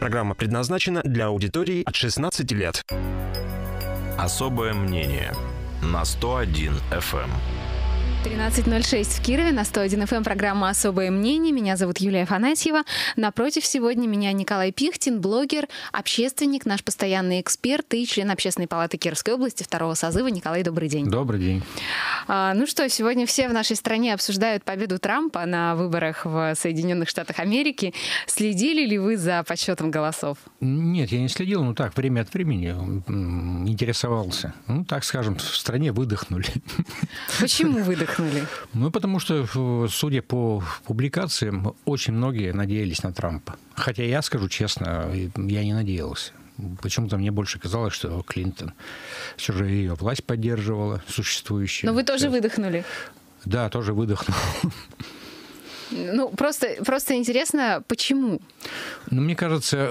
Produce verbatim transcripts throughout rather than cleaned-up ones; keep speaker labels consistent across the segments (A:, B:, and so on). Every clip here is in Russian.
A: Программа предназначена для аудитории от шестнадцати лет.
B: Особое мнение на сто один эф эм.
C: тринадцать ноль шесть в Кирове, на сто один эф эм, программа «Особое мнение». Меня зовут Юлия Афанасьева. Напротив сегодня меня Николай Пихтин, блогер, общественник, наш постоянный эксперт и член Общественной палаты Кировской области второго созыва. Николай, добрый день.
D: Добрый день.
C: А, ну что, сегодня все в нашей стране обсуждают победу Трампа на выборах в Соединенных Штатах Америки. Следили ли вы за подсчетом голосов?
D: Нет, я не следил, но так, время от времени интересовался. Ну, так скажем, в стране выдохнули.
C: Почему выдохнули?
D: Ну, потому что, судя по публикациям, очень многие надеялись на Трампа. Хотя я скажу честно, я не надеялся. Почему-то мне больше казалось, что Клинтон все же ее власть поддерживала, существующая.
C: Но вы тоже выдохнули?
D: Да, тоже выдохнул.
C: Ну, просто, просто интересно, почему?
D: Ну, мне кажется,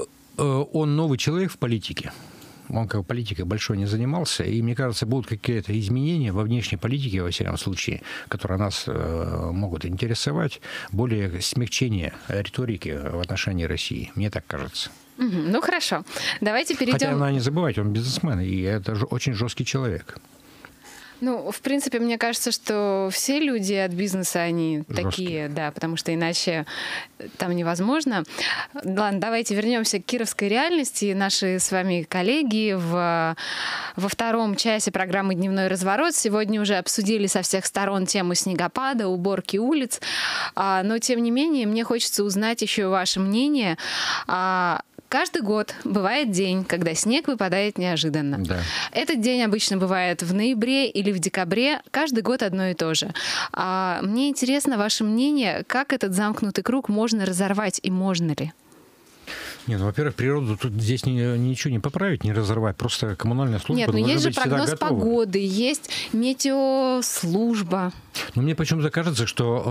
D: он новый человек в политике. Он как политикой большой не занимался, и, мне кажется, будут какие-то изменения во внешней политике, во всяком случае, которые нас э, могут интересовать, более смягчение риторики в отношении России. Мне так кажется.
C: Угу, ну, хорошо. Давайте перейдем...
D: Хотя, надо не забывать, он бизнесмен, и это же очень жесткий человек.
C: Ну, в принципе, мне кажется, что все люди от бизнеса, они жесткие. Такие, да, потому что иначе там невозможно. Ладно, давайте вернемся к кировской реальности. Наши с вами коллеги в, во втором часе программы «Дневной разворот» сегодня уже обсудили со всех сторон тему снегопада, уборки улиц. А, но, тем не менее, мне хочется узнать еще ваше мнение. А, Каждый год бывает день, когда снег выпадает неожиданно. Да. Этот день обычно бывает в ноябре или в декабре. Каждый год одно и то же. А мне интересно ваше мнение, как этот замкнутый круг можно разорвать и можно ли?
D: Нет, ну, во-первых, природу тут здесь ни, ничего не поправить, не разорвать. Просто коммунальная служба.
C: Нет, но есть же прогноз погоды, есть метеослужба.
D: Но мне почему-то кажется,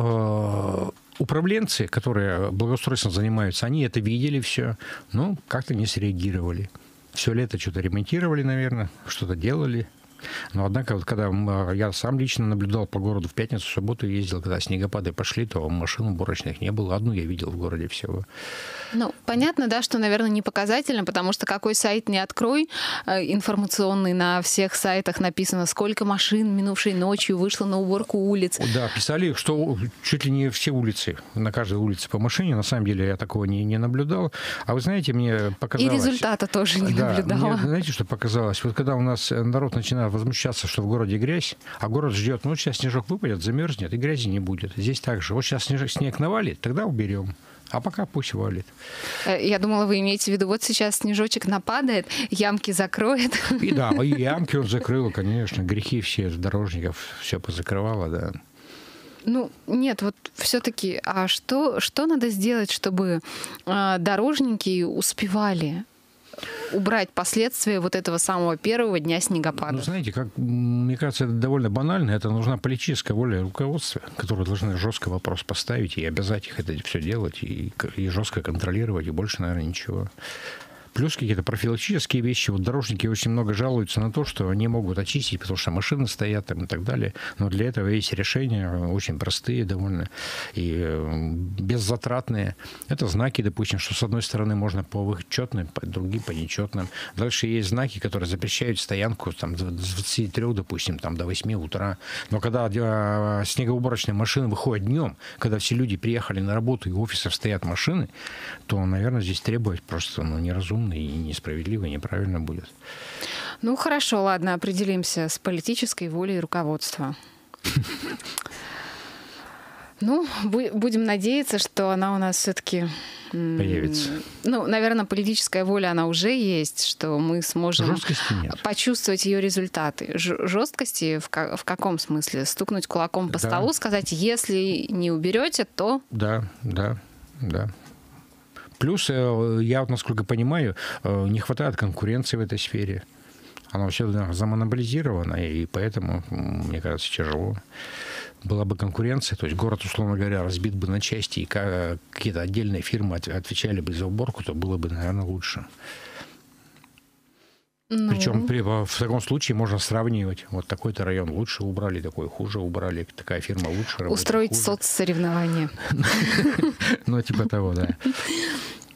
D: что э, управленцы, которые благоустройством занимаются, они это видели все, но как-то не среагировали. Все лето что-то ремонтировали, наверное, что-то делали. Но, однако, вот когда я сам лично наблюдал по городу в пятницу, в субботу ездил, когда снегопады пошли, то машин уборочных не было. Одну я видел в городе всего.
C: Ну, понятно, да, что, наверное, не показательно, потому что какой сайт не открой, информационный, на всех сайтах написано, сколько машин минувшей ночью вышло на уборку улиц.
D: Да, писали, что чуть ли не все улицы, на каждой улице по машине. На самом деле я такого не, не наблюдал. А вы знаете, мне показалось...
C: И результата тоже не
D: да,
C: наблюдала.
D: Мне, знаете, что показалось? Вот когда у нас народ начинает возмущаться, что в городе грязь, а город ждет, ну, сейчас снежок выпадет, замерзнет, и грязи не будет. Здесь так же. Вот сейчас снег, снег навалит, тогда уберем. А пока пусть валит.
C: Я думала, вы имеете в виду, вот сейчас снежочек нападает, ямки закроет.
D: И да, и ямки он закрыл, конечно, грехи все дорожников все позакрывало, да.
C: Ну, нет, вот все-таки, а что, что надо сделать, чтобы э, дорожники успевали убрать последствия вот этого самого первого дня снегопада?
D: Ну, знаете, как, мне кажется, это довольно банально. Это нужна политическая воля руководства, которые должны жестко вопрос поставить и обязать их это все делать, и, и жестко контролировать, и больше, наверное, ничего. Плюс какие-то профилактические вещи. Вот дорожники очень много жалуются на то, что они могут очистить, потому что машины стоят там и так далее. Но для этого есть решения очень простые довольно и беззатратные. Это знаки, допустим, что с одной стороны можно по вычетным, по другим по нечетным. Дальше есть знаки, которые запрещают стоянку там, с двадцати трёх, допустим, там, до восьми утра. Но когда снегоуборочные машины выходят днем, когда все люди приехали на работу и в офисах стоят машины, то, наверное, здесь требовать просто ну, неразумно и несправедливо, и неправильно будет.
C: Ну, хорошо, ладно, определимся с политической волей руководства. Ну, будем надеяться, что она у нас все-таки...
D: Появится.
C: Ну, наверное, политическая воля, она уже есть, что мы сможем почувствовать ее результаты. Жесткости в, в каком смысле? Стукнуть кулаком по да. столу, сказать, если не уберете, то...
D: Да, да, да. Плюс, я вот, насколько понимаю, не хватает конкуренции в этой сфере. Она все замонополизирована, и поэтому, мне кажется, тяжело. Была бы конкуренция, то есть город, условно говоря, разбит бы на части, и какие-то отдельные фирмы отвечали бы за уборку, то было бы, наверное, лучше. Ну. Причем при, в таком случае можно сравнивать. Вот такой-то район лучше убрали, такой хуже убрали, такая фирма лучше работает.
C: Устроить соцсоревнования.
D: Ну, типа того, да.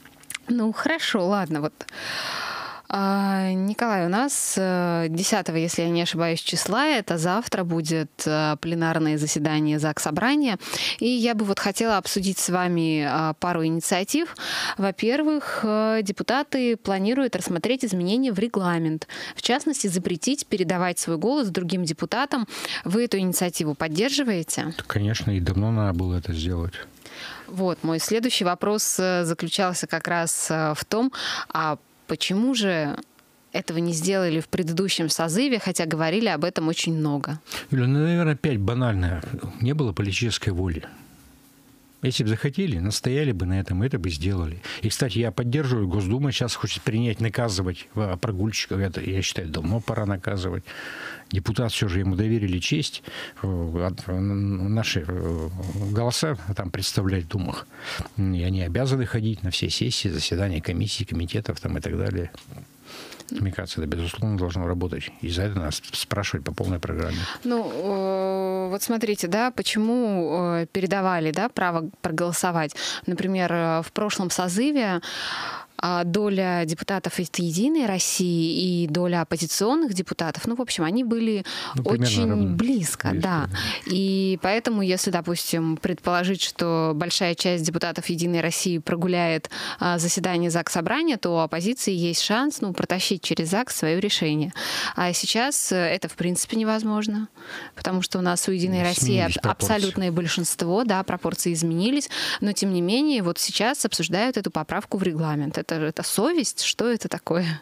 C: Ну, хорошо, ладно, вот. А, Николай, у нас десятого, если я не ошибаюсь, числа, это завтра будет пленарное заседание Заксобрания, и я бы вот хотела обсудить с вами пару инициатив. Во-первых, депутаты планируют рассмотреть изменения в регламент, в частности, запретить передавать свой голос другим депутатам. Вы эту инициативу поддерживаете?
D: Конечно, и давно надо было это сделать.
C: Вот, мой следующий вопрос заключался как раз в том, а почему же этого не сделали в предыдущем созыве, хотя говорили об этом очень много?
D: Юля, ну, наверное, опять банально. Не было политической воли. Если бы захотели, настояли бы на этом, это бы сделали. И, кстати, я поддерживаю, Госдума сейчас хочет принять, наказывать прогульщиков. Это, я считаю, давно пора наказывать. Депутат все же ему доверили честь, наши голоса там представлять в Думах. И они обязаны ходить на все сессии, заседания комиссий, комитетов там, и так далее. Мне кажется, это, безусловно, должно работать. И за это нас спрашивать по полной программе.
C: Ну, вот смотрите, да, почему передавали, да, право проголосовать. Например, в прошлом созыве доля депутатов из «Единой России» и доля оппозиционных депутатов, ну, в общем, они были ну, очень равно. близко, близко, да. И поэтому, если, допустим, предположить, что большая часть депутатов «Единой России» прогуляет а, заседание Заксобрания, то у оппозиции есть шанс, ну, протащить через ЗАГС свое решение. А сейчас это, в принципе, невозможно, потому что у нас у «Единой России» абсолютное большинство, да, пропорции изменились, но, тем не менее, вот сейчас обсуждают эту поправку в регламент. Это, это совесть? Что это такое?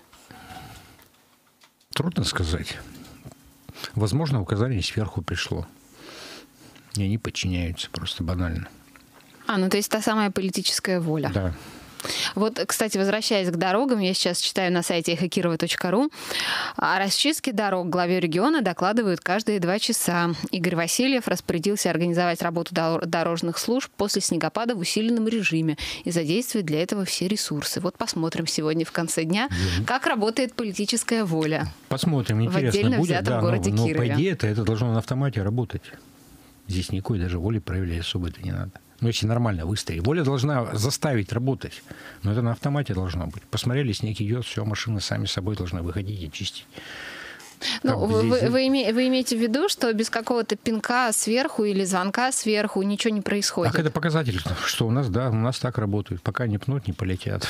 D: Трудно сказать. Возможно, указание сверху пришло. И они подчиняются просто банально.
C: А, ну то есть та самая политическая воля.
D: Да.
C: Вот, кстати, возвращаясь к дорогам, я сейчас читаю на сайте эхо кирова точка ру, о расчистке дорог главе региона докладывают каждые два часа. Игорь Васильев распорядился организовать работу дорожных служб после снегопада в усиленном режиме и задействовать для этого все ресурсы. Вот посмотрим сегодня в конце дня, mm-hmm. как работает политическая воля.
D: Посмотрим, интересно
C: в отдельно
D: будет,
C: взятом
D: да,
C: городе
D: но, но
C: Кирове.
D: по идее это, это должно на автомате работать. Здесь никакой даже воли проявлять особо-то не надо. Ну, если нормально выстоять. Воля должна заставить работать. Но это на автомате должно быть. Посмотрели, снег идет, все, машины сами собой должны выходить и чистить.
C: Ну, вы, здесь... вы, име, вы имеете в виду, что без какого-то пинка сверху или звонка сверху ничего не происходит?
D: Так это показатель, что у нас, да, у нас так работает. Пока не пнут, не полетят.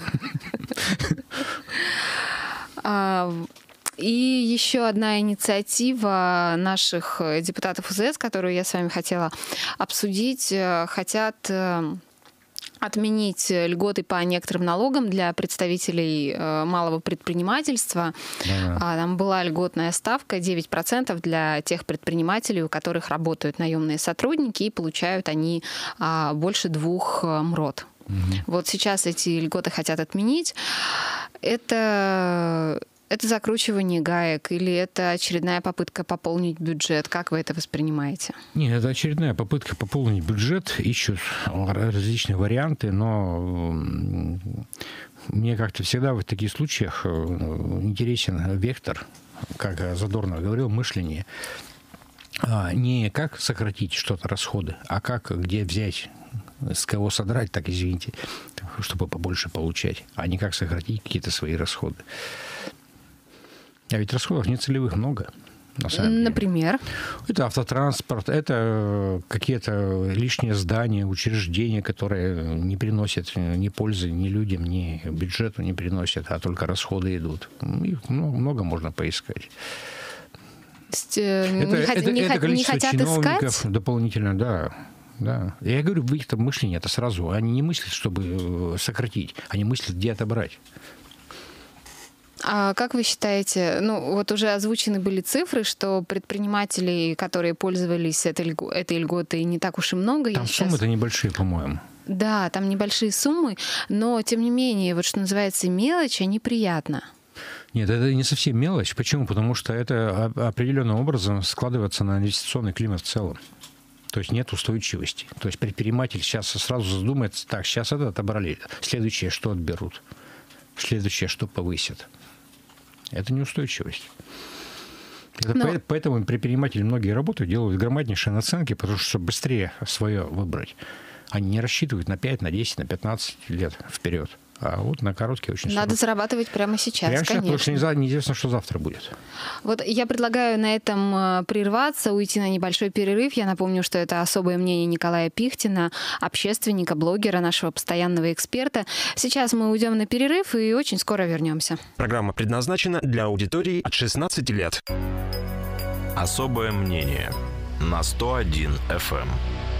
C: И еще одна инициатива наших депутатов УЗС, которую я с вами хотела обсудить, хотят отменить льготы по некоторым налогам для представителей малого предпринимательства. Да. Там была льготная ставка девять процентов для тех предпринимателей, у которых работают наемные сотрудники, и получают они больше двух МРОТ. Угу. Вот сейчас эти льготы хотят отменить. Это... Это закручивание гаек или это очередная попытка пополнить бюджет? Как вы это воспринимаете?
D: Нет, это очередная попытка пополнить бюджет. Ищут различные варианты, но мне как-то всегда в таких случаях интересен вектор, как Задорнов говорил, мышление. Не как сократить что-то, расходы, а как, где взять, с кого содрать, так извините, чтобы побольше получать, а не как сократить какие-то свои расходы. А ведь расходов нецелевых много, на самом деле.
C: Например?
D: Это автотранспорт, это какие-то лишние здания, учреждения, которые не приносят ни пользы ни людям, ни бюджету не приносят, а только расходы идут. Их много можно поискать.
C: Это, не, это, не, это количество не хотят чиновников искать?
D: Дополнительно, да. Да. Я говорю, в их мышлении это сразу. Они не мыслят, чтобы сократить, они мыслят, где отобрать.
C: А как вы считаете, ну вот уже озвучены были цифры, что предпринимателей, которые пользовались этой, этой льготой, не так уж и много.
D: Там
C: сейчас...
D: суммы-то небольшие, по-моему.
C: Да, там небольшие суммы, но тем не менее, вот что называется мелочь, а неприятно.
D: Нет, это не совсем мелочь. Почему? Потому что это определенным образом складывается на инвестиционный климат в целом. То есть нет устойчивости. То есть предприниматель сейчас сразу задумается, так, сейчас это отобрали, следующее что отберут, следующее что повысят. Это неустойчивость. Это Но... по- поэтому предприниматели многие работы делают громаднейшие наценки, потому что быстрее свое выбрать. Они не рассчитывают на пять, на десять, на пятнадцать лет вперед. А вот на короткий очень
C: Надо
D: срок.
C: зарабатывать прямо сейчас,
D: Прямо сейчас,
C: конечно.
D: потому что нельзя- неизвестно, что завтра будет.
C: Вот я предлагаю на этом э, прерваться, уйти на небольшой перерыв. Я напомню, что это особое мнение Николая Пихтина, общественника, блогера, нашего постоянного эксперта. Сейчас мы уйдем на перерыв и очень скоро вернемся.
A: Программа предназначена для аудитории от шестнадцати лет.
B: Особое мнение на сто один эф эм.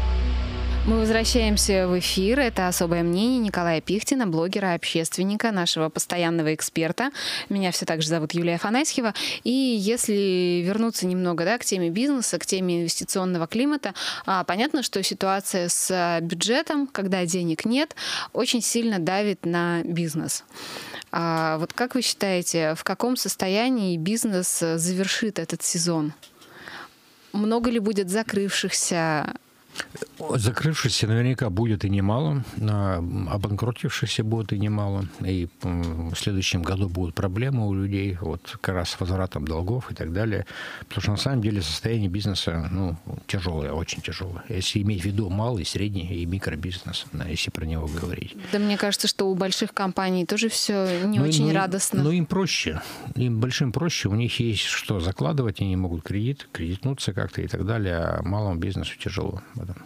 C: Мы возвращаемся в эфир. Это «Особое мнение» Николая Пихтина, блогера, общественника, нашего постоянного эксперта. Меня все так же зовут Юлия Афанасьева. И если вернуться немного, да, к теме бизнеса, к теме инвестиционного климата, а, понятно, что ситуация с бюджетом, когда денег нет, очень сильно давит на бизнес. А вот как вы считаете, в каком состоянии бизнес завершит этот сезон? Много ли будет закрывшихся?
D: Закрывшихся наверняка будет и немало, обанкротившихся будет и немало, и в следующем году будут проблемы у людей, вот как раз с возвратом долгов и так далее, потому что на самом деле состояние бизнеса, ну, тяжелое, очень тяжелое, если иметь в виду малый, средний и микробизнес, если про него говорить.
C: Да, мне кажется, что у больших компаний тоже все не
D: ну,
C: очень
D: ну,
C: радостно.
D: Ну, им проще, им большим проще, у них есть что закладывать, они могут кредит, кредитнуться как-то и так далее, а малому бизнесу тяжело.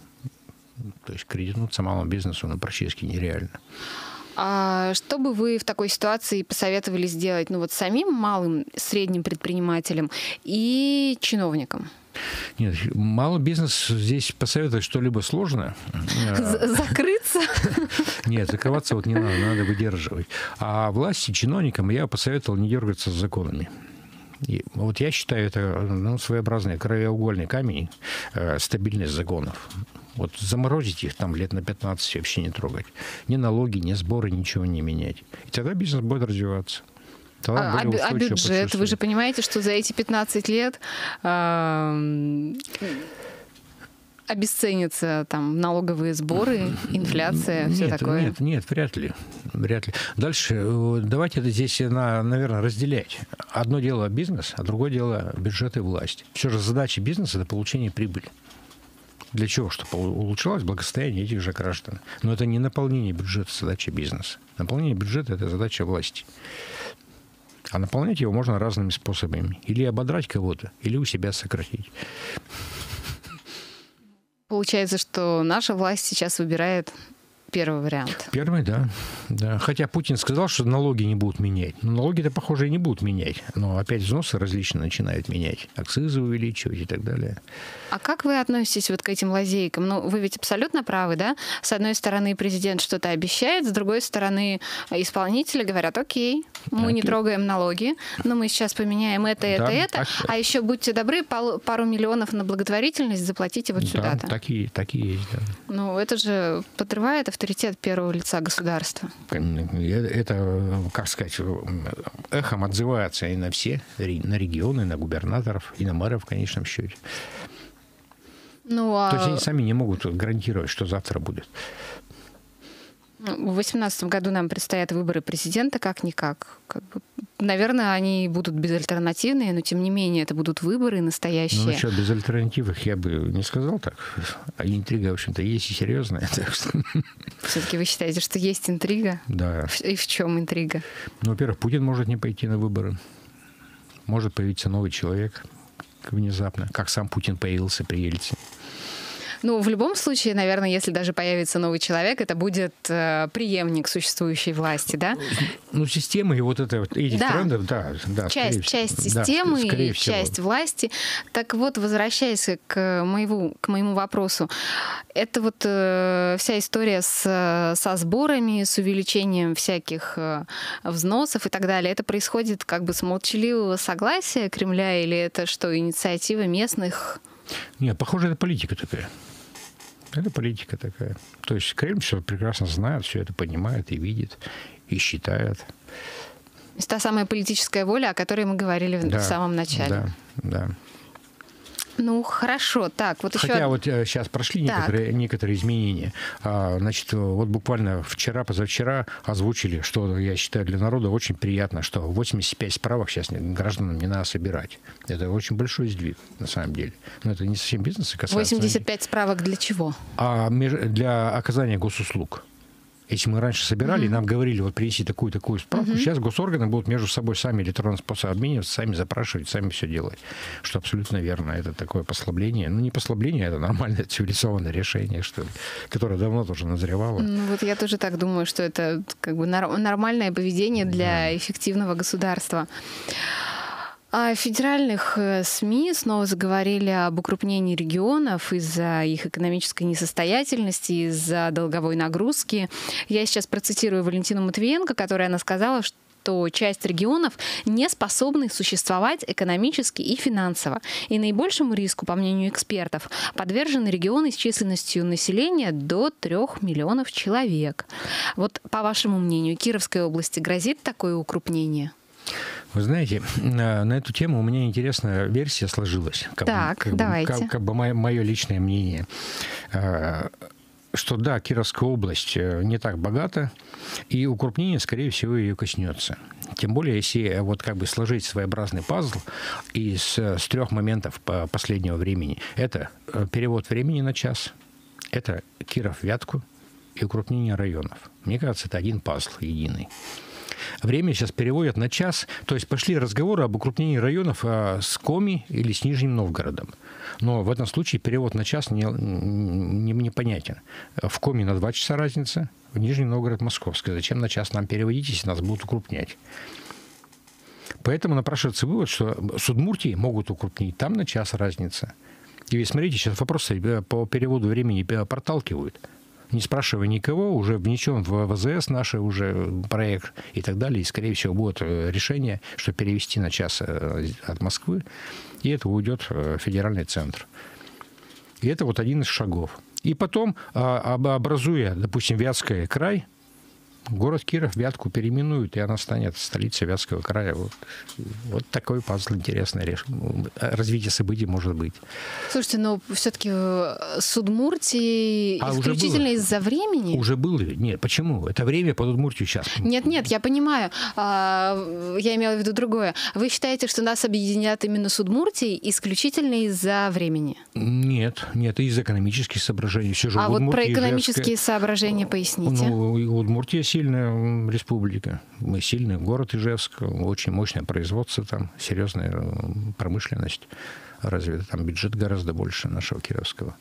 D: То есть кредитнуться малому бизнесу ну, практически нереально.
C: А что бы вы в такой ситуации посоветовали сделать ну, вот самим малым, средним предпринимателям и чиновникам?
D: Нет, малый бизнес здесь посоветовать что-либо сложно.
C: Закрыться?
D: Нет, закрываться вот не надо, надо выдерживать. А власти, чиновникам я посоветовал не дергаться с законами. И вот я считаю, это ну, своеобразный краеугольный камень, э, стабильность законов. Вот заморозить их там лет на пятнадцать вообще не трогать. Ни налоги, ни сборы, ничего не менять. И тогда бизнес будет развиваться.
C: А, а, а бюджет? Вы же понимаете, что за эти пятнадцать лет э, обесценятся там налоговые сборы, инфляция,
D: нет,
C: все такое?
D: Нет, нет, вряд ли. Вряд ли. Дальше давайте это здесь, наверное, разделять. Одно дело бизнес, а другое дело бюджет и власть. Все же задача бизнеса – это получение прибыли. Для чего? Чтобы улучшалось благосостояние этих же граждан. Но это не наполнение бюджета, задача бизнеса. Наполнение бюджета – это задача власти. А наполнять его можно разными способами. Или ободрать кого-то, или у себя сократить.
C: Получается, что наша власть сейчас выбирает первый вариант.
D: Первый, да. да. Хотя Путин сказал, что налоги не будут менять. Но налоги-то, похоже, и не будут менять. Но опять взносы различные начинают менять. Акцизы увеличивать и так далее.
C: А как вы относитесь вот к этим лазейкам? Ну, вы ведь абсолютно правы, да? С одной стороны, президент что-то обещает, с другой стороны, исполнители говорят, окей, мы окей. не трогаем налоги, но мы сейчас поменяем это, это, да, это, так... а еще будьте добры, пару миллионов на благотворительность заплатите вот сюда-то.
D: Да, такие, такие есть, да.
C: Ну, это же подрывает авторитет первого лица государства.
D: Это, как сказать, эхом отзывается и на все, на регионы, и на губернаторов, и на мэров в конечном счете.
C: Ну, а...
D: То есть они сами не могут гарантировать, что завтра будет.
C: В две тысячи восемнадцатом году нам предстоят выборы президента, как-никак. Как бы, наверное, они будут безальтернативные, но тем не менее это будут выборы настоящие.
D: Ну, насчет безальтернативных я бы не сказал так. А интрига, в общем-то, есть и серьезная. Так что...
C: Все-таки вы считаете, что есть интрига?
D: Да.
C: И в чем интрига?
D: Ну, во-первых, Путин может не пойти на выборы. Может появиться новый человек внезапно, как сам Путин появился при Ельцине.
C: Ну, в любом случае, наверное, если даже появится новый человек, это будет э, преемник существующей власти, да?
D: Ну, системы и вот это, вот, этих
C: да.
D: трендов, да. да
C: часть часть системы
D: да,
C: и часть власти. Так вот, возвращаясь к моему, к моему вопросу, это вот э, вся история с, со сборами, с увеличением всяких э, взносов и так далее, это происходит как бы с молчаливого согласия Кремля или это что, инициатива местных?
D: Нет, похоже, это политика такая. Это политика такая. То есть Кремль все прекрасно знает, все это понимает и видит, и считает.
C: То есть та самая политическая воля, о которой мы говорили да, в самом начале.
D: Да, да.
C: Ну, хорошо. Так, вот еще...
D: Хотя вот сейчас прошли некоторые, некоторые изменения. Значит, вот буквально вчера, позавчера озвучили, что, я считаю, для народа очень приятно, что восемьдесят пять справок сейчас гражданам не надо собирать. Это очень большой сдвиг, на самом деле. Но это не совсем бизнеса касается.
C: восемьдесят пять справок для чего?
D: А для оказания госуслуг. Если мы раньше собирали, mm-hmm. нам говорили, вот принеси такую-такую справку, mm-hmm. сейчас госорганы будут между собой сами электронным способом обмениваться, сами запрашивать, сами все делать. Что абсолютно верно. Это такое послабление. Ну, не послабление, это нормальное цивилизованное решение, что ли, которое давно тоже назревало.
C: Ну, вот я тоже так думаю, что это как бы нормальное поведение для mm-hmm. эффективного государства. А в федеральных СМИ снова заговорили об укрупнении регионов из-за их экономической несостоятельности, из-за долговой нагрузки. Я сейчас процитирую Валентину Матвиенко, которая она сказала, что что часть регионов не способны существовать экономически и финансово. И наибольшему риску, по мнению экспертов, подвержены регионы с численностью населения до трех миллионов человек. Вот по вашему мнению, Кировской области грозит такое укрупнение?
D: Вы знаете, на, на эту тему у меня интересная версия сложилась. Как
C: так,
D: бы, как
C: давайте.
D: Бы, как, как бы мое, мое личное мнение. Что да, Кировская область не так богата, и укрупнение, скорее всего, ее коснется. Тем более, если вот как бы сложить своеобразный пазл из с трех моментов последнего времени. Это перевод времени на час, это Киров-Вятку и укрупнение районов. Мне кажется, это один пазл единый. Время сейчас переводят на час. То есть пошли разговоры об укрупнении районов с Коми или с Нижним Новгородом. Но в этом случае перевод на час не, не, не понятен. В Коми на два часа разница, в Нижний Новгород московский. Зачем на час нам переводить, если нас будут укрупнять? Поэтому напрашивается вывод, что с Удмуртией могут укрупнить. Там на час разница. И вы смотрите, сейчас вопросы по переводу времени проталкивают. Не спрашивая никого, уже внесен в ВЗС наш уже проект и так далее. И, скорее всего, будет решение, что перевести на час от Москвы, и это уйдет в федеральный центр. И это вот один из шагов. И потом, образуя, допустим, Вятский край, город Киров Вятку переименуют, и она станет столицей Вятского края. Вот, вот такой пазл интересный. Развитие событий может быть.
C: Слушайте, но все-таки с Удмуртией а исключительно из-за времени?
D: Уже было. Нет, почему? Это время под Удмуртию сейчас.
C: Нет, нет, я понимаю. Я имела в виду другое. Вы считаете, что нас объединят именно с Удмуртией исключительно из-за времени?
D: Нет, нет, из-за экономических соображений. Все же
C: а вот про экономические
D: Ижевская...
C: соображения поясните.
D: Ну, Удмуртия сильная республика. Мы сильный город Ижевск, очень мощное производство там, серьезная промышленность развита. Там бюджет гораздо больше нашего кировского.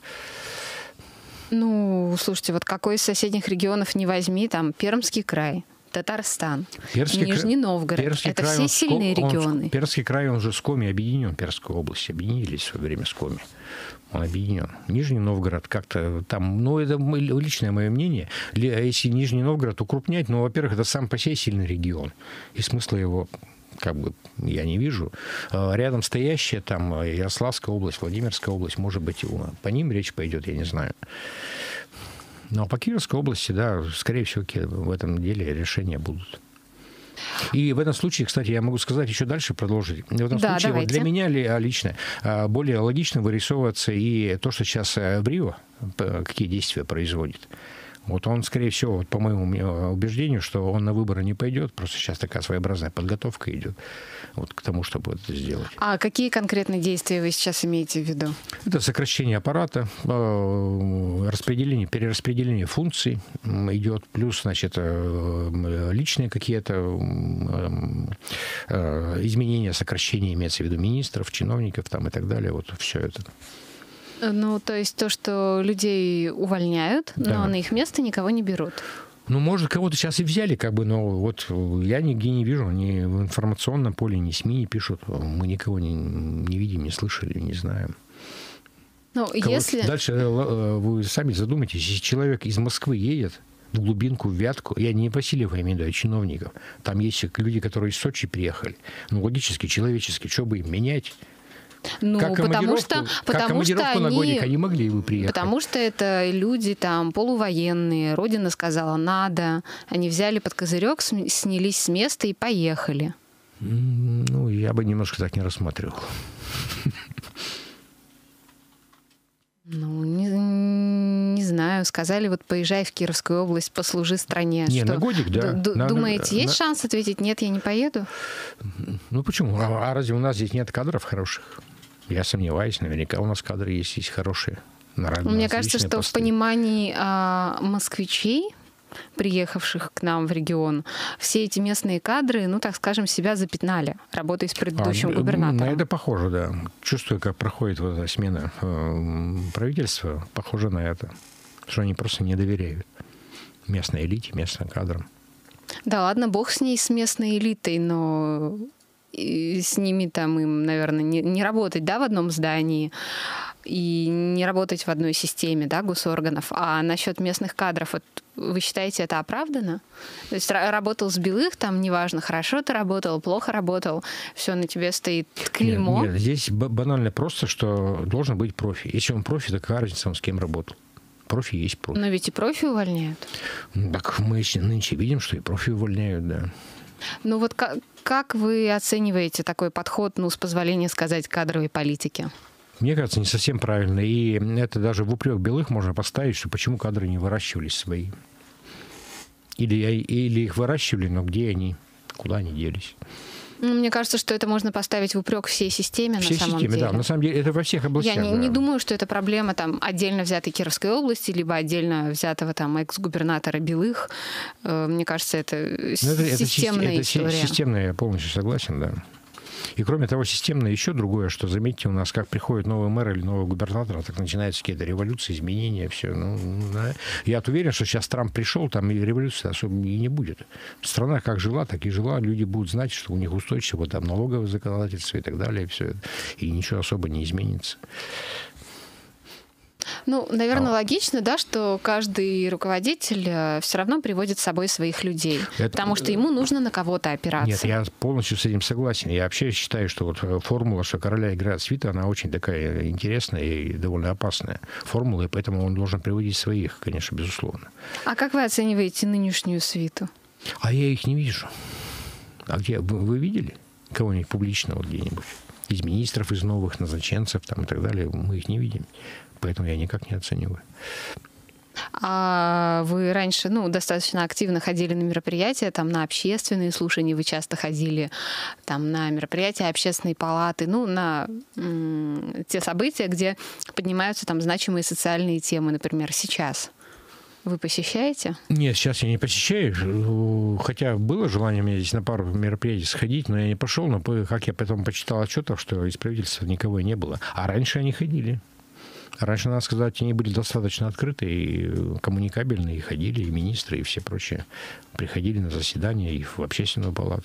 C: Ну, слушайте, вот какой из соседних регионов не возьми, там Пермский край, Татарстан, Пермский Нижний Новгород.
D: Пермский
C: Это
D: край,
C: все
D: он,
C: сильные
D: он,
C: регионы.
D: Пермский край, он же с Коми объединен, Пермскую область объединились в свое время с Коми. Он объединен. Нижний Новгород как-то там, ну, это личное мое мнение. Если Нижний Новгород укрупнять, ну, во-первых, это сам по себе сильный регион. И смысла его как бы я не вижу. Рядом стоящая там Ярославская область, Владимирская область, может быть, по ним речь пойдет, я не знаю. Но по Кировской области, да, скорее всего, в этом деле решения будут. И в этом случае, кстати, я могу сказать еще дальше, продолжить. В этом
C: да,
D: случае вот для меня лично более логично вырисовывается и то, что сейчас в Рио, какие действия производит. Вот он, скорее всего, вот по моему убеждению, что он на выборы не пойдет, просто сейчас такая своеобразная подготовка идет вот к тому, чтобы это сделать.
C: А какие конкретные действия вы сейчас имеете в виду? Это
D: сокращение аппарата, распределение, перераспределение функций идет, плюс, значит, личные какие-то изменения, сокращения, имеется в виду министров, чиновников там и так далее, вот все это.
C: Ну, то есть то, что людей увольняют, да. но на их место никого не берут.
D: Ну, может, кого-то сейчас и взяли, как бы, но вот я нигде не вижу, ни в информационном поле, ни СМИ не пишут, мы никого не, не видим, не слышали, не знаем.
C: Ну, если...
D: Дальше вы сами задумайтесь, если человек из Москвы едет в глубинку, в Вятку, я не Васильева имею в виду, а чиновников, там есть люди, которые из Сочи приехали, ну, логически, человечески, что бы им менять?
C: Ну,
D: как
C: потому что,
D: как
C: потому что
D: они,
C: на
D: годик, они могли бы приехать.
C: Потому что это люди там полувоенные, Родина сказала надо, они взяли под козырек, снялись с места и поехали.
D: Ну, я бы немножко так не рассматривал.
C: Ну, не, не знаю. Сказали, вот поезжай в Кировскую область, послужи стране.
D: Не,
C: что,
D: на годик, да.
C: Д-
D: на,
C: думаете,
D: на,
C: есть
D: на...
C: шанс ответить, нет, я не поеду?
D: Ну, почему? А, а разве у нас здесь нет кадров хороших? Я сомневаюсь, наверняка у нас кадры есть, есть хорошие. На,
C: Мне кажется, что посты. В понимании а, москвичей приехавших к нам в регион, все эти местные кадры, ну, так скажем, себя запятнали, работая с предыдущим
D: а,
C: губернатором.
D: На это похоже, да. Чувствую, как проходит вот эта смена правительства, похоже на это. Что они просто не доверяют местной элите, местным кадрам.
C: Да ладно, бог с ней, с местной элитой, но с ними там им, наверное, не, не работать, да, в одном здании и не работать в одной системе, да, госорганов. А насчет местных кадров, вот вы считаете, это оправдано? То есть работал с белых, там неважно, хорошо ты работал, плохо работал, все, на тебе стоит клеймо.
D: Нет, нет, здесь банально просто, что должен быть профи. Если он профи, то какая разница, он с кем работал? Профи есть профи.
C: Но ведь и профи увольняют.
D: Так мы нынче видим, что и профи увольняют, да.
C: Ну вот как, как вы оцениваете такой подход, ну, с позволения сказать, кадровой политики?
D: Мне кажется, не совсем правильно. И это даже в упрек белых можно поставить, что почему кадры не выращивались свои. Или, или их выращивали, но где они, куда они делись.
C: Мне кажется, что это можно поставить в упрек всей системе,
D: всей
C: на самом
D: системе,
C: деле.
D: Да, на самом деле это во всех областях.
C: Я не,
D: да.
C: не думаю, что это проблема там, отдельно взятой Кировской области, либо отдельно взятого там экс-губернатора Белых. Мне кажется, это, это системная
D: это,
C: история.
D: Это системная, я полностью согласен, да. И кроме того, системно еще другое, что, заметьте, у нас как приходит новый мэр или новый губернатор, так начинаются какие-то революции, изменения, все. Ну, да. Я уверен, что сейчас Трамп пришел, там и революции особо и не будет. Страна как жила, так и жила. Люди будут знать, что у них устойчиво там налоговое законодательство и так далее. И, все. И ничего особо не изменится.
C: Ну, наверное,
D: а.
C: логично, да, что каждый руководитель все равно приводит с собой своих людей, это... потому что ему нужно на кого-то опираться.
D: Нет, я полностью с этим согласен. Я вообще считаю, что вот формула, что короля играет свита, она очень такая интересная и довольно опасная формула, и поэтому он должен приводить своих, конечно, безусловно.
C: А как вы оцениваете нынешнюю свиту?
D: А я их не вижу. А где? Вы, вы видели кого-нибудь публичного где-нибудь? Из министров, из новых назначенцев там, и так далее. Мы их не видим. Поэтому я никак не оцениваю.
C: А вы раньше, ну, достаточно активно ходили на мероприятия, там, на общественные слушания, вы часто ходили там на мероприятия общественной палаты, ну, на м- те события, где поднимаются там значимые социальные темы, например, сейчас. Вы посещаете?
D: Нет, сейчас я не посещаю, хотя было желание у меня здесь на пару мероприятий сходить, но я не пошел, но как я потом почитал отчетов, что из правительства никого не было. А раньше они ходили. Раньше, надо сказать, они были достаточно открыты и коммуникабельны, и ходили, и министры, и все прочие приходили на заседания и в общественную палату.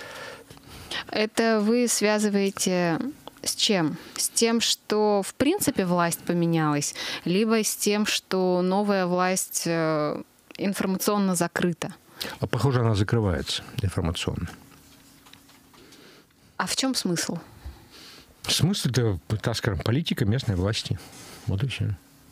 C: Это вы связываете с чем? С тем, что в принципе власть поменялась, либо с тем, что новая власть информационно закрыта?
D: А похоже, она закрывается информационно.
C: А в чем смысл?
D: Смысл — это, так скажем, политика местной власти. Вот и все.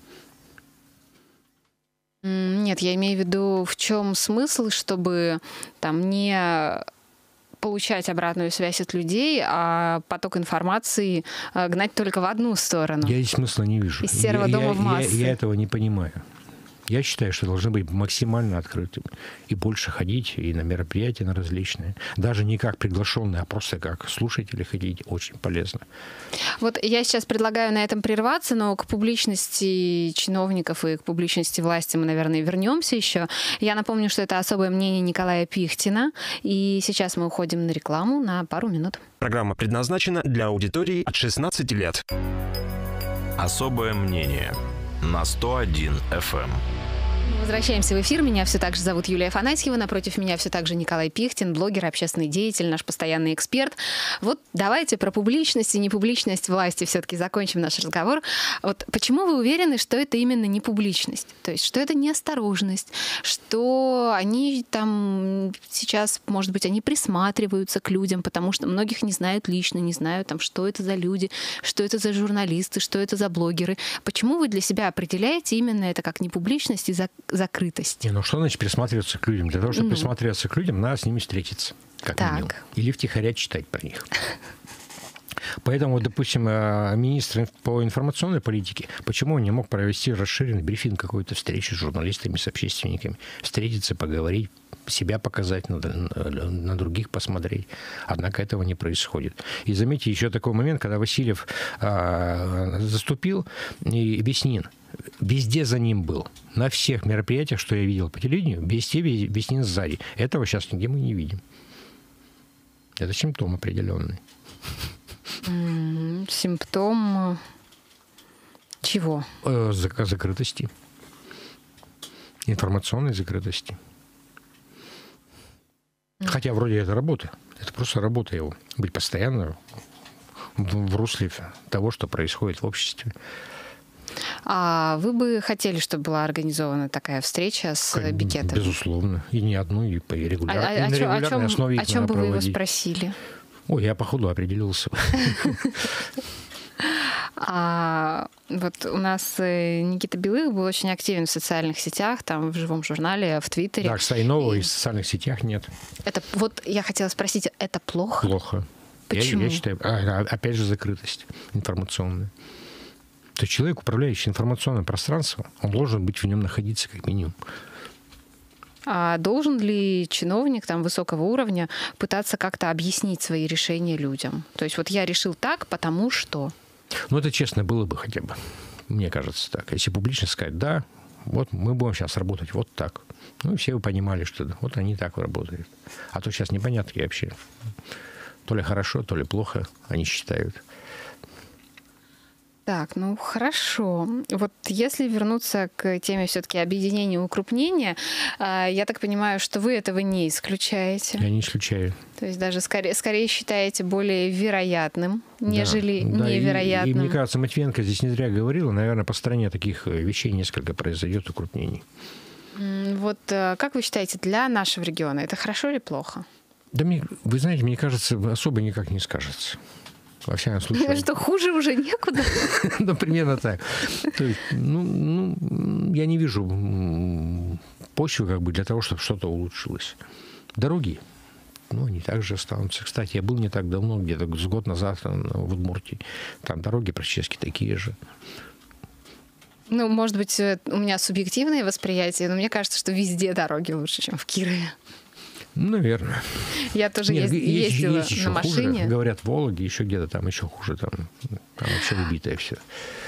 C: Нет, я имею в виду, в чем смысл, чтобы там не получать обратную связь от людей, а поток информации гнать только в одну сторону.
D: Я здесь смысла не вижу.
C: Из серого
D: я,
C: дома
D: я,
C: в массы.
D: Я, я этого не понимаю. Я считаю, что должны быть максимально открытыми. И больше ходить и на мероприятия на различные. Даже не как приглашенные, а просто как слушатели ходить. Очень полезно.
C: Вот я сейчас предлагаю на этом прерваться, но к публичности чиновников и к публичности власти мы, наверное, вернемся еще. Я напомню, что это особое мнение Николая Пихтина. И сейчас мы уходим на рекламу на пару минут.
A: Программа предназначена для аудитории от шестнадцати лет.
B: Особое мнение на сто один эф эм.
C: Возвращаемся в эфир. Меня все так же зовут Юлия Афанасьева. Напротив меня все так же Николай Пихтин, блогер, общественный деятель, наш постоянный эксперт. Вот давайте про публичность и непубличность власти все-таки закончим наш разговор. Вот почему вы уверены, что это именно не публичность? То есть, что это неосторожность, что они там сейчас, может быть, они присматриваются к людям, потому что многих не знают лично, не знают, там, что это за люди, что это за журналисты, что это за блогеры. Почему вы для себя определяете именно это как непубличность и за закрытость?
D: Не, ну что значит присматриваться к людям? Для того, чтобы
C: ну.
D: присматриваться к людям, надо с ними встретиться. Как
C: так.
D: минимум. Или втихаря читать про них. Поэтому, допустим, министр по информационной политике, почему он не мог провести расширенный брифинг, какую-то встречу с журналистами, с общественниками, встретиться, поговорить, себя показать, на, на других посмотреть. Однако этого не происходит. И заметьте, еще такой момент, когда Васильев а, заступил, и Веснин везде за ним был. На всех мероприятиях, что я видел по телевидению, везде Веснин сзади. Этого сейчас нигде мы не видим. Это симптом определенный.
C: Mm, симптом чего?
D: Закрытости. Информационной закрытости. Хотя вроде это работа. Это просто работа его. Быть постоянно в, в русле того, что происходит в обществе.
C: А вы бы хотели, чтобы была организована такая встреча с Бекетовым?
D: Безусловно. И не одну, и по регуляр...
C: а,
D: и
C: а
D: на
C: чем,
D: регулярной
C: о чем,
D: основе.
C: О чем бы
D: проводить.
C: вы его спросили?
D: Ой, я походу определился.
C: А вот у нас Никита Белых был очень активен в социальных сетях, там в живом журнале, в Твиттере.
D: Да, кстати, нового и в социальных сетях нет.
C: Это вот я хотела спросить, это плохо?
D: Плохо.
C: Почему?
D: Я, я считаю, а, опять же, закрытость информационная. То есть человек, управляющий информационным пространством, он должен быть в нем находиться как минимум.
C: А должен ли чиновник там, высокого уровня пытаться как-то объяснить свои решения людям? То есть вот я решил так, потому что...
D: Ну, это честно было бы хотя бы. Мне кажется так. Если публично сказать, да, вот мы будем сейчас работать вот так. Ну, и все вы понимали, что вот они так работают. А то сейчас непонятки вообще. То ли хорошо, то ли плохо они считают.
C: Так, ну хорошо. Вот если вернуться к теме все-таки объединения и укрупнения, я так понимаю, что вы этого не исключаете.
D: Я не исключаю.
C: То есть даже скорее, скорее считаете более вероятным, нежели
D: да, да,
C: невероятным.
D: И, и мне кажется, Матвиенко здесь не зря говорила, наверное, по стране таких вещей несколько произойдет укрупнений.
C: Вот как вы считаете, для нашего региона это хорошо или плохо?
D: Да мне, вы знаете, мне кажется, особо никак не скажется. Во всяком случае.
C: Что, хуже уже некуда?
D: Ну, примерно так. То есть, ну, ну, я не вижу почвы как бы для того, чтобы что-то улучшилось. Дороги, ну, они также останутся. Кстати, я был не так давно, где-то с год назад в Удмуртии. Там дороги практически такие же.
C: Ну, может быть, у меня субъективное восприятие, но мне кажется, что везде дороги лучше, чем в Кирове.
D: Наверное.
C: Я тоже
D: Нет,
C: езд,
D: есть,
C: ездила
D: есть еще
C: на машине.
D: Хуже. Говорят, в Вологде, еще где-то там еще хуже. Там, там вообще убитое все.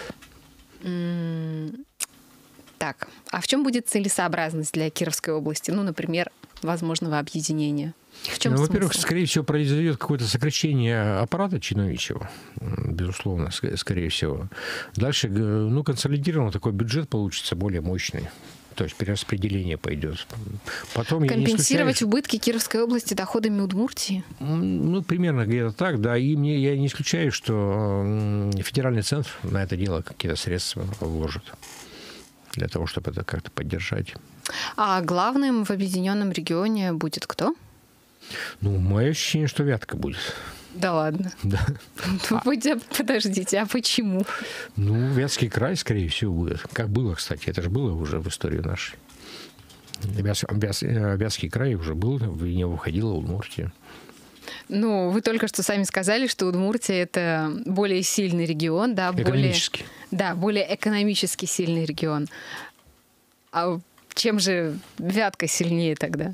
C: Mm. Так, а в чем будет целесообразность для Кировской области? Ну, например, возможного объединения. В чем
D: ну,
C: смысл?
D: Во-первых, скорее всего, произойдет какое-то сокращение аппарата чиновничьего. Безусловно, скорее всего. Дальше, ну, консолидированный такой бюджет получится более мощный. То есть перераспределение пойдет. Потом
C: компенсировать
D: исключаю,
C: убытки Кировской области доходами Удмуртии?
D: Ну, примерно где-то так, да. И мне, я не исключаю, что федеральный центр на это дело какие-то средства вложит для того, чтобы это как-то поддержать. А
C: главным в объединенном регионе будет кто?
D: Ну, мое ощущение, что Вятка будет.
C: Да ладно?
D: Да.
C: Подождите, а почему?
D: Ну, Вятский край, скорее всего, будет. Как было, кстати. Это же было уже в истории нашей. Вяз, Вяз, Вятский край уже был, в него входила Удмуртия.
C: Ну, вы только что сами сказали, что Удмуртия — это более сильный регион. Да,
D: экономически.
C: Более, да, более экономически сильный регион. А чем же Вятка сильнее тогда?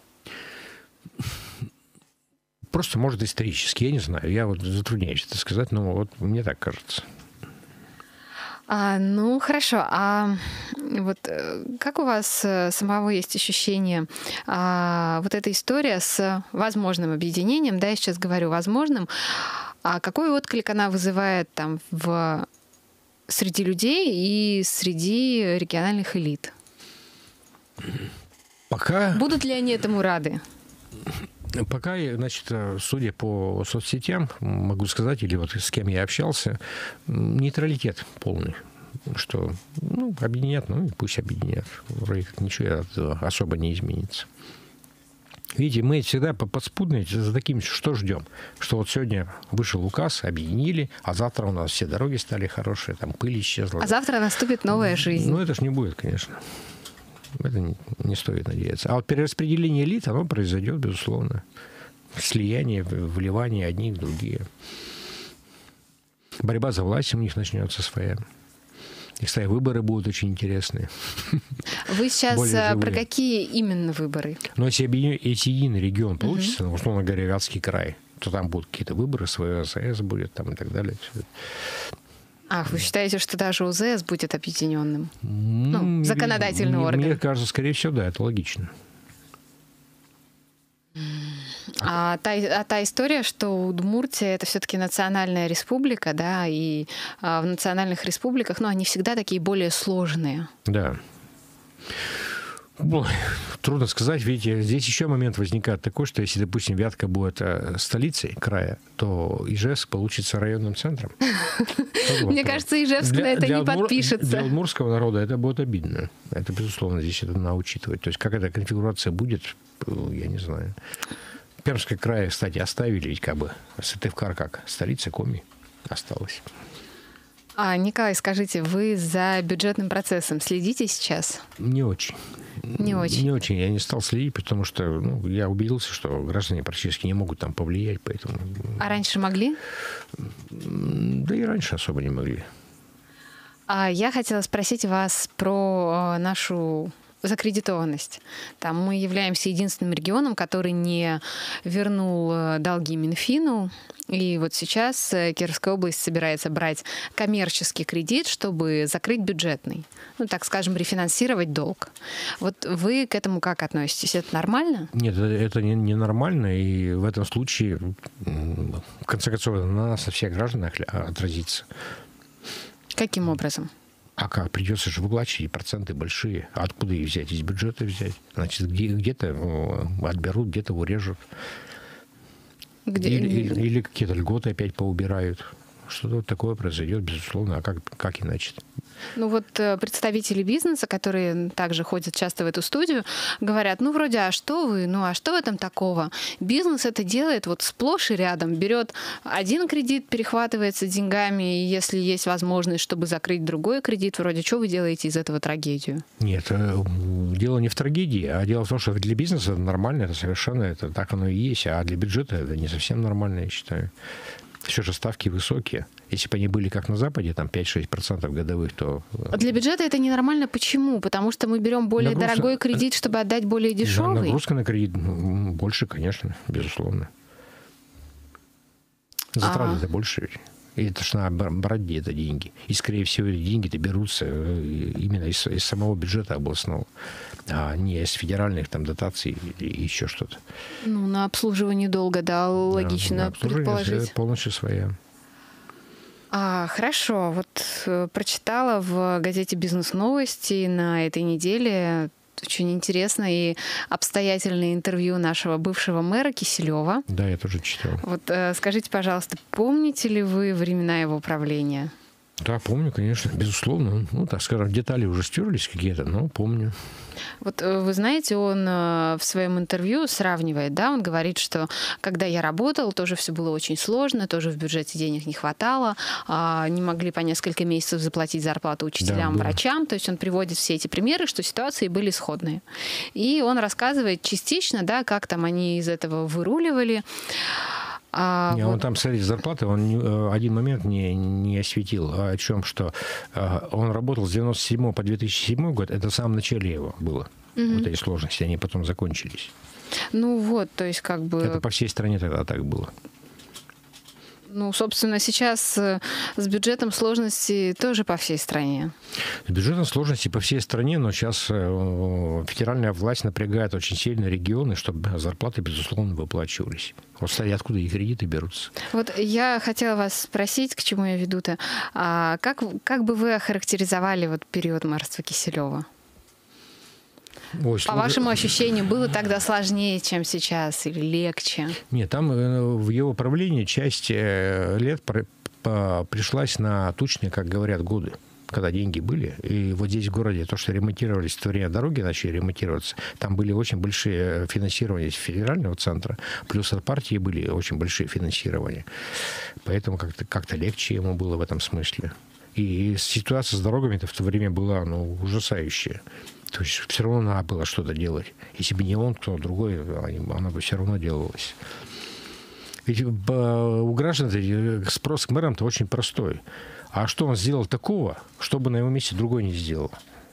D: Просто, может, исторически, я не знаю. Я вот затрудняюсь это сказать, но вот мне так кажется.
C: А, ну, хорошо. А вот как у вас самого есть ощущение, а, вот эта история с возможным объединением, да, я сейчас говорю возможным, а какой отклик она вызывает там в, среди людей и среди региональных элит?
D: Пока...
C: Будут ли они этому рады?
D: Пока, значит, судя по соцсетям, могу сказать, или вот с кем я общался, нейтралитет полный. Что, ну, объединят, ну, и пусть объединят. Вроде как ничего особо не изменится. Видите, мы всегда подспудно за таким, что ждем? Что вот сегодня вышел указ, объединили, а завтра у нас все дороги стали хорошие, там пыль исчезла.
C: А завтра наступит новая жизнь.
D: Ну, это ж не будет, конечно. Это не, не стоит надеяться. А вот перераспределение элит, оно произойдет, безусловно. Слияние, вливание одних в другие. Борьба за власть у них начнется своя. И, кстати, выборы будут очень интересные.
C: Вы сейчас про какие именно выборы?
D: Ну, если, если единый регион получится, угу. условно говоря, Вятский край, то там будут какие-то выборы, свой ОЗС будет там и так далее.
C: Ах, вы считаете, что даже ОЗС будет объединенным?
D: Ну,
C: ну, законодательный
D: мне,
C: орган.
D: Мне кажется, скорее всего, да, это логично.
C: А та, а та история, что Удмуртия — это все-таки национальная республика, да, и а, в национальных республиках, ну, они всегда такие более сложные.
D: Да. Ой, трудно сказать, видите, здесь еще момент возникает такой, что если, допустим, Вятка будет столицей края, то Ижевск получится районным центром.
C: Мне кажется, Ижевск на это не подпишется.
D: Для удмуртского народа это будет обидно. Это, безусловно, здесь это надо учитывать. То есть, как эта конфигурация будет, я не знаю. Пермский край, кстати, оставили, ведь как бы Сыктывкар как столица Коми осталась.
C: А, Николай, скажите, вы за бюджетным процессом следите сейчас?
D: Не очень.
C: Не очень?
D: Не очень. Я не стал следить, потому что ну, я убедился, что граждане практически не могут там повлиять, поэтому...
C: А раньше могли?
D: Да и раньше особо не могли.
C: А я хотела спросить вас про нашу закредитованность. Там мы являемся единственным регионом, который не вернул долги Минфину. И вот сейчас Кировская область собирается брать коммерческий кредит, чтобы закрыть бюджетный. Ну, так скажем, рефинансировать долг. Вот вы к этому как относитесь? Это нормально?
D: Нет, это не, не нормально. И в этом случае, в конце концов, на нас, на всех гражданах отразится.
C: Каким образом?
D: А как? Придется же выплачивать проценты большие. А откуда их взять? Из бюджета взять? Значит, где, где-то отберут, где-то урежут. Где? Или, или, или какие-то льготы опять поубирают. Что-то вот такое произойдет, безусловно. А как, как иначе?
C: Ну вот представители бизнеса, которые также ходят часто в эту студию, говорят, ну вроде, а что вы, ну а что в этом такого? Бизнес это делает вот сплошь и рядом. Берет один кредит, перехватывается деньгами, и если есть возможность, чтобы закрыть другой кредит, вроде, что вы делаете из этого трагедию?
D: Нет, дело не в трагедии, а дело в том, что для бизнеса это нормально, это совершенно, это так оно и есть, а для бюджета это не совсем нормально, я считаю. Все же ставки высокие. Если бы они были как на Западе, там пять-шесть процентов годовых, то...
C: Для бюджета это ненормально. Почему? Потому что мы берем более нагрузка... дорогой кредит, чтобы отдать более дешевый?
D: Нагрузка на кредит больше, конечно, безусловно. Затраты-то больше ведь. И это ж надо брать где-то деньги. И, скорее всего, эти деньги-то берутся именно из, из самого бюджета областного, а не из федеральных там дотаций или еще что-то.
C: Ну, на обслуживание долга, да, логично
D: да,
C: предположить.
D: Полностью своя.
C: А, хорошо. Вот прочитала в газете «Бизнес-новости» на этой неделе очень интересное и обстоятельное интервью нашего бывшего мэра Киселева.
D: Да, я тоже читал.
C: Вот э, скажите, пожалуйста, помните ли вы времена его правления?
D: Да, помню, конечно, безусловно. Ну, так скажем, детали уже стерлись какие-то, но помню.
C: Вот вы знаете, он в своем интервью сравнивает, да, он говорит, что когда я работал, тоже все было очень сложно, тоже в бюджете денег не хватало, не могли по несколько месяцев заплатить зарплату учителям, да, врачам, то есть он приводит все эти примеры, что ситуации были сходные. И он рассказывает частично, да, как там они из этого выруливали. А,
D: не,
C: вот...
D: Он там, смотрите, зарплаты, он не, один момент не, не осветил, о чем, что он работал с девяносто седьмого по две тысячи седьмой год, это в самом начале его было, угу. Вот эти сложности, они потом закончились.
C: Ну вот, то есть как бы...
D: Это по всей стране тогда так было.
C: Ну, собственно, сейчас с бюджетом сложности тоже по всей стране.
D: С бюджетом сложности по всей стране, но сейчас федеральная власть напрягает очень сильно регионы, чтобы зарплаты, безусловно, выплачивались. Вот, кстати, откуда и кредиты берутся? Вот
C: я хотела вас спросить, к чему я веду-то. А как, как бы вы охарактеризовали вот период мэрства Киселева? Ой, по вашему ощущению, было тогда сложнее, чем сейчас, или легче?
D: Нет, там в его правлении часть лет пришлась на тучные, как говорят, годы, когда деньги были. И вот здесь в городе то, что ремонтировались, в то время дороги начали ремонтироваться, там были очень большие финансирования из федерального центра, плюс от партии были очень большие финансирования. Поэтому как-то, как-то легче ему было в этом смысле. И ситуация с дорогами-то в то время была, ну, ужасающая. То есть все равно надо было что-то делать. Если бы не он, кто другой, она бы все равно делалась. Ведь у граждан спрос к мэрам-то очень простой. А что он сделал такого, чтобы на его месте другой не сделал?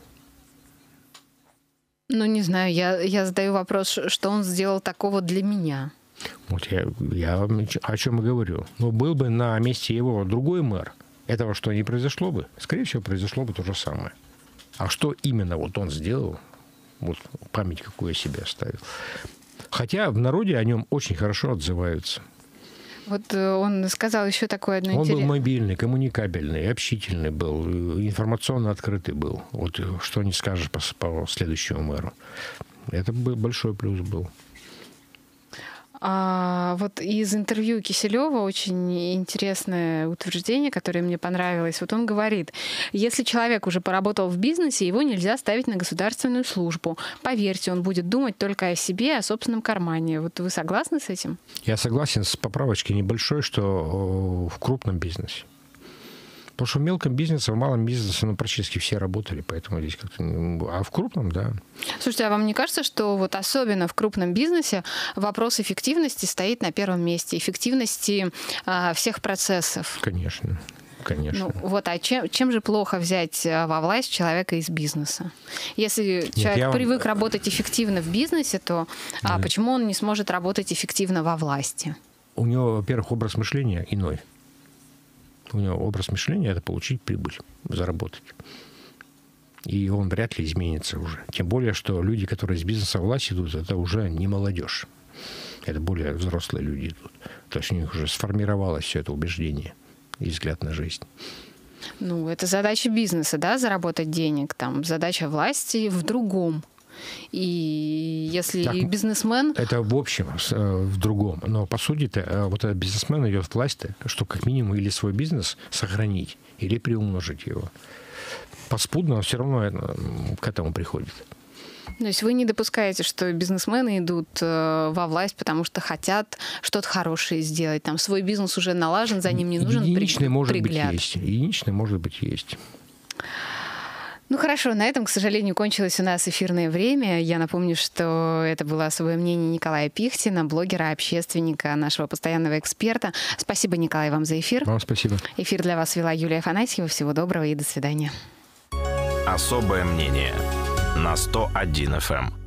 C: Ну, не знаю, я, я задаю вопрос, что он сделал такого для меня.
D: Вот я, я о чем и говорю. Ну, был бы на месте его другой мэр, этого что не произошло бы? Скорее всего, произошло бы то же самое. А что именно вот он сделал? Вот память какую я себе оставил. Хотя в народе о нем очень хорошо отзываются.
C: Вот он сказал еще такое одно интересное.
D: Он был мобильный, коммуникабельный, общительный был, информационно открытый был. Вот что не скажешь по, по следующему мэру. Это большой плюс был.
C: А вот из интервью Киселева очень интересное утверждение, которое мне понравилось. Вот он говорит: если человек уже поработал в бизнесе, его нельзя ставить на государственную службу. Поверьте, он будет думать только о себе, о собственном кармане. Вот вы согласны с этим? Я согласен с поправочкой небольшой, что в крупном бизнесе. Потому что в мелком бизнесе, в малом бизнесе, ну, практически все работали, поэтому здесь как-то... А в крупном, да. Слушайте, а вам не кажется, что вот особенно в крупном бизнесе вопрос эффективности стоит на первом месте? Эффективности а, всех процессов? Конечно, конечно. Ну, вот, а чем, чем же плохо взять во власть человека из бизнеса? Если Нет, человек я... привык работать эффективно в бизнесе, то а, почему он не сможет работать эффективно во власти? У него, во-первых, образ мышления иной. У него образ мышления – это получить прибыль, заработать. И он вряд ли изменится уже. Тем более, что люди, которые из бизнеса в власть идут, это уже не молодежь. Это более взрослые люди идут. То есть у них уже сформировалось все это убеждение и взгляд на жизнь. Ну, это задача бизнеса, да, заработать денег. Там задача власти в другом. И если так, бизнесмен... Это в общем, в другом. Но по сути-то вот этот бизнесмен идет в власть, чтобы как минимум или свой бизнес сохранить, или приумножить его. Подспудно он все равно к этому приходит. То есть вы не допускаете, что бизнесмены идут во власть, потому что хотят что-то хорошее сделать. Там свой бизнес уже налажен, за ним не нужен пригляд. Единичный может быть есть. Единичный может быть есть. Ну хорошо, на этом, к сожалению, кончилось у нас эфирное время. Я напомню, что это было особое мнение Николая Пихтина, блогера, общественника, нашего постоянного эксперта. Спасибо, Николай, вам за эфир. Вам спасибо. Эфир для вас вела Юлия Афанасьева. Всего доброго и до свидания.
B: Особое мнение на сто один эф эм.